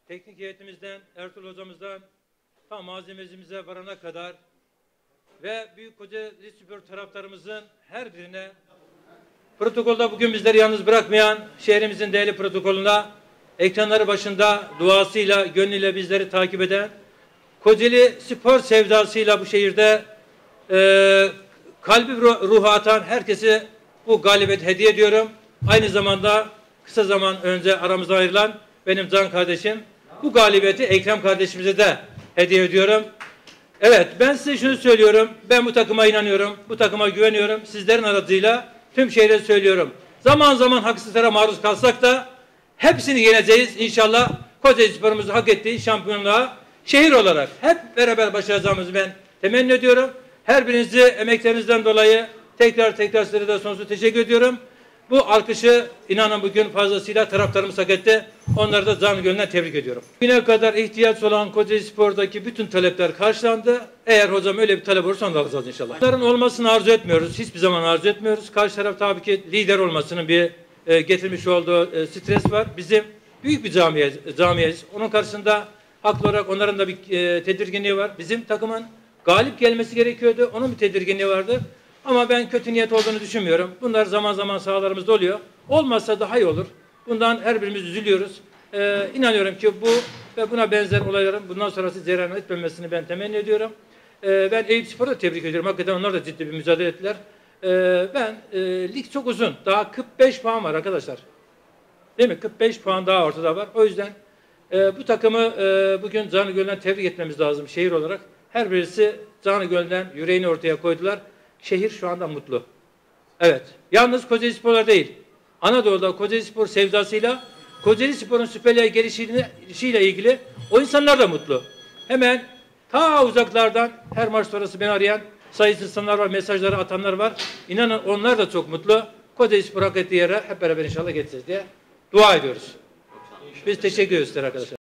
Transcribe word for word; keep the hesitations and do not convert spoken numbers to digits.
teknik heyetimizden, Ertuğrul hocamızdan tam malzemecimize varana kadar ve Büyük Kocaeli Spor taraftarımızın her birine, protokolda bugün bizleri yalnız bırakmayan şehrimizin değerli protokolüne, ekranları başında duasıyla, gönlüyle bizleri takip eden, Kocaeli spor sevdasıyla bu şehirde e, kalbi ruhu atan herkese bu galibiyeti hediye ediyorum. Aynı zamanda kısa zaman önce aramızda ayrılan benim can kardeşim, bu galibiyeti Ekrem kardeşimize de hediye ediyorum. Evet, ben size şunu söylüyorum. Ben bu takıma inanıyorum. Bu takıma güveniyorum. Sizlerin aracıyla tüm şehre söylüyorum. Zaman zaman haksızlara maruz kalsak da hepsini yeneceğiz. İnşallah Kocaeli Spor'umuzu hak ettiği şampiyonluğa şehir olarak hep beraber başaracağımızı ben temenni ediyorum. Her birinizi emeklerinizden dolayı tekrar tekrar size de sonsuz teşekkür ediyorum. Bu alkışı inanın bugün fazlasıyla taraftarımız hak etti. Onları da canı gönülden tebrik ediyorum. Bugüne kadar ihtiyaç olan Kocaeli Spor'daki bütün talepler karşılandı. Eğer hocam öyle bir talep olursa onu da alacağız inşallah. Bunların olmasını arzu etmiyoruz. Hiçbir zaman arzu etmiyoruz. Karşı taraf tabii ki lider olmasının bir e, getirmiş olduğu e, stres var. Bizim büyük bir camiye, camiyeyiz. Onun karşısında haklı olarak onların da bir e, tedirginliği var. Bizim takımın galip gelmesi gerekiyordu. Onun bir tedirginliği vardı. Ama ben kötü niyet olduğunu düşünmüyorum. Bunlar zaman zaman sahalarımızda oluyor. Olmazsa daha iyi olur. Bundan her birimiz üzülüyoruz. Ee, inanıyorum ki bu ve buna benzer olayların bundan sonrası cereyan etmemesini ben temenni ediyorum. Ee, ben Eyüp Spor'u da tebrik ediyorum. Hakikaten onlar da ciddi bir mücadele ettiler. Ee, ben e, lig çok uzun. Daha kırk beş puan var arkadaşlar. Değil mi? kırk beş puan daha ortada var. O yüzden e, bu takımı e, bugün canı gönülden tebrik etmemiz lazım şehir olarak. Her birisi canı gönülden yüreğini ortaya koydular. Şehir şu anda mutlu. Evet. Yalnız Kocaeli Spor'lar değil. Anadolu'da Kocaeli Spor sevdasıyla Kocaeli Spor'un Süper Lig'e gelişiyle ilgili o insanlar da mutlu. Hemen ta uzaklardan her maç sonrası beni arayan sayısız insanlar var, mesajları atanlar var. İnanın onlar da çok mutlu. Kocaeli Spor hak ettiği yere hep beraber inşallah getireceğiz diye dua ediyoruz. Biz teşekkür ediyoruz arkadaşlar.